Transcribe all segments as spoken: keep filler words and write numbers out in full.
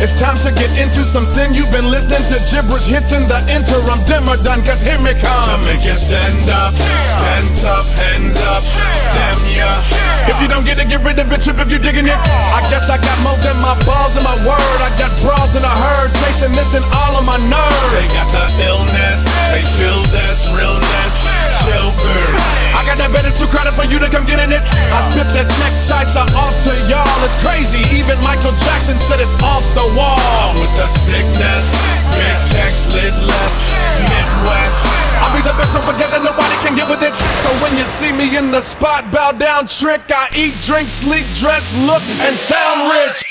It's time to get into some sin. You've been listening to gibberish hits in the interim. Dimmer done, cause here me come to make you stand up, stand tough, hands up. Damn ya. If you don't get it, get rid of it, trip if you're digging it. I guess I got more than my balls and my word. I got bras in a herd, chasing this and all of my nerves. They got the illness, they feel this realness. Chill bird. I got that bed, it's too crowded for you to come get in it. I spit that text shites off to y'all. It's crazy, even Michael Jackson said it's off the wall. I'm with the sickness, big text, lidless, Midwest. I'll be the best, don't forget that nobody can get with it. So when you see me in the spot, bow down, trick. I eat, drink, sleep, dress, look, and sound rich.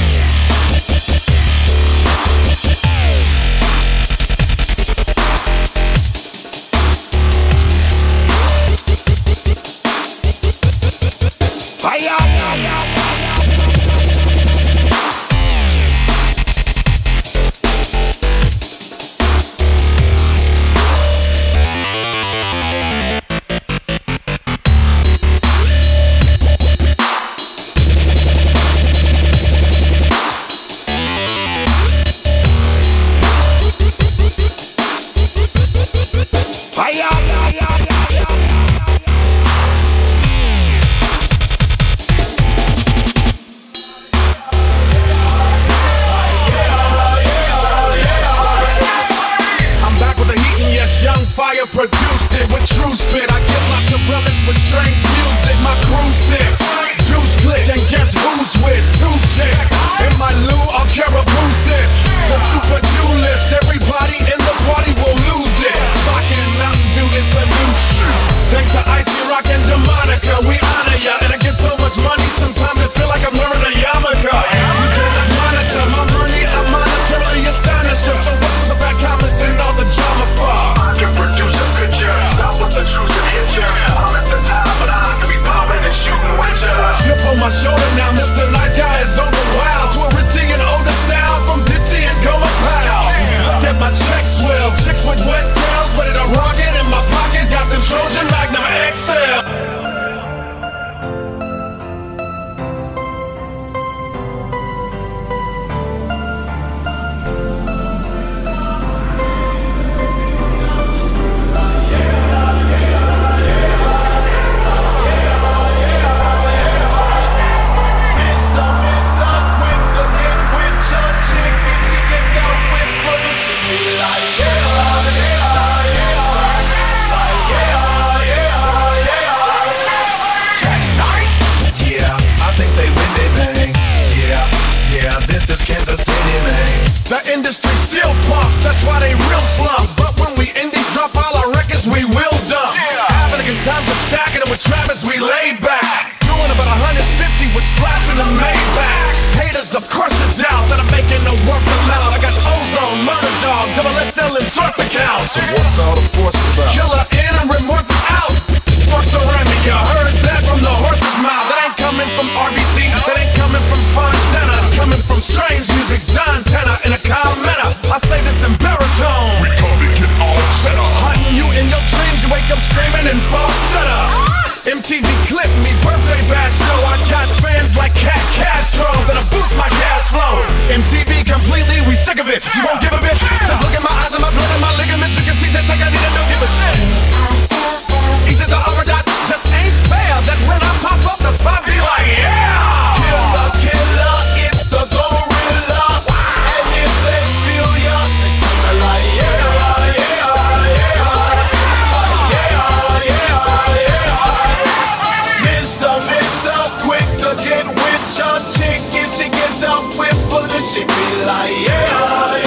Fire produced it with true spit. I get lots of relics with strange music. My crew's thick, juice click, and guess who's with? Two chicks in my Lou, I'll caribou sip. The super tulips, everybody in the party will lose it. Rockin' Mountain Dew is the new shit. Thanks to Icy Rock and Demonica, we honor ya. And I get so much money, sometimes it feel like I'm wearing a yarmulke. You can't monitor my money, I monetarily astonish ya. So what's with the bad comments and all the drama for? Produce a picture, stop with the truth and hit ya. I'm at the top, but I can be popping and shooting with ya. Chip on my shoulder now, Mister Nice Guy is over wild. To a Ritzy and older style, from Ditzy and Goma Pal. Look at my check swell, chicks with wet tails, ready to rock it in my pocket. Got them Trojan Magnum X L. The industry still bumps, that's why they real slump. But when we indies drop all our records, we will dump. Yeah. Having a good time for stacking them with Travis, we laid back. Doing about one hundred fifty with slaps in the Maybach. Haters, of course, you doubt that I'm making the work loud. I got Ozone, Murder Dog, double X L and source accounts. So what's all the force about? Killer in and remorse is out. Force around me, you heard that from the horse's mouth. That ain't coming from R B C, that ain't coming from Fontana. It's coming from strange music's Don Tenor in a commenter. I say this in baritone. We come to get all set up. Hunting you in your dreams, you wake up screaming and falsetto. M T V clipped me, birthday bash show. I got fans like Cat Castro that'll boost my cash flow. M T V completely, we sick of it. You won't give a bit. Just look at my eyes and my blood and my ligaments. You can see that like I need a no give a shit. Easy to overdot, just ain't fair. That when I pop up, the spot be like, yeah. Killer, killer, it's the gorilla. And if they feel ya, they scream like, yeah, yeah, yeah, yeah, yeah, yeah. Mister, Mister, quick to get with your chick. If she gets up with for the she be like, yeah,